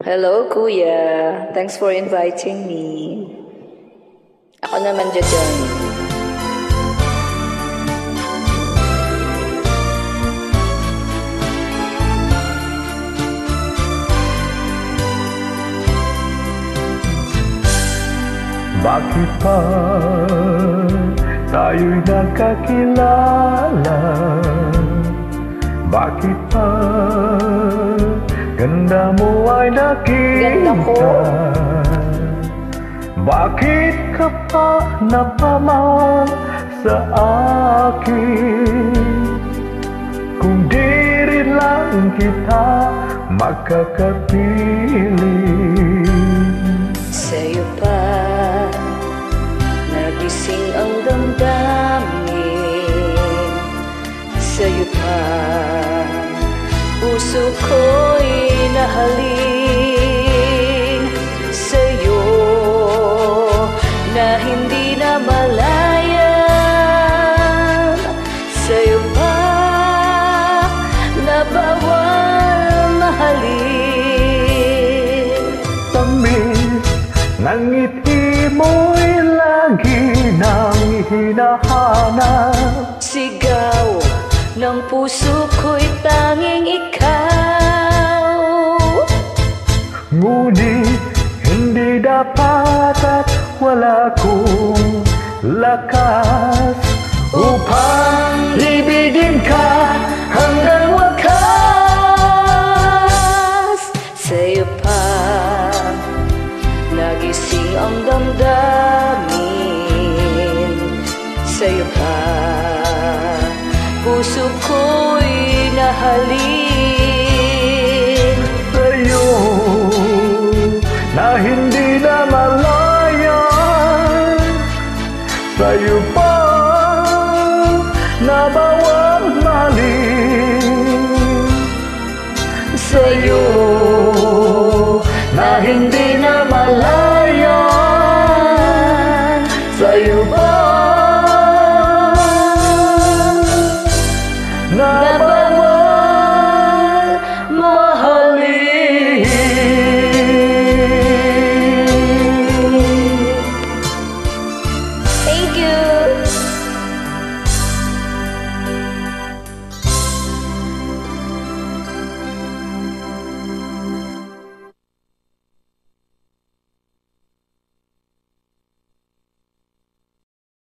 Hello, Kuya. Thanks for inviting me. Ako naman dyan. Bakit pa tayo'y nagkakilala? Bakit pa ganda mo ay nakita? Bakit ka pa napamahal sa akin? Kung di rin lang kita makakapili. Sa'yo pa nagising ang damdamin. Sa'yo pa puso ko'y nahalin. Sa'yo na hindi na malayan. Sa'yo pa na bawal mahalin. Tamis ng ngiti mo'y lagi nang hinahanap. Sigaw ng puso ko'y tanging ikaw. Ngunit hindi dapat at wala kong lakas upang ibigin ka hanggang wakas. Sa'yo pa nagising ang damdamin. Sa'yo pa puso ko'y nahalin. Sa'yo na hindi na malayan. Sa'yo pa na bawal mahalin. Sa'yo na hindi na malayan. Sa'yo pa na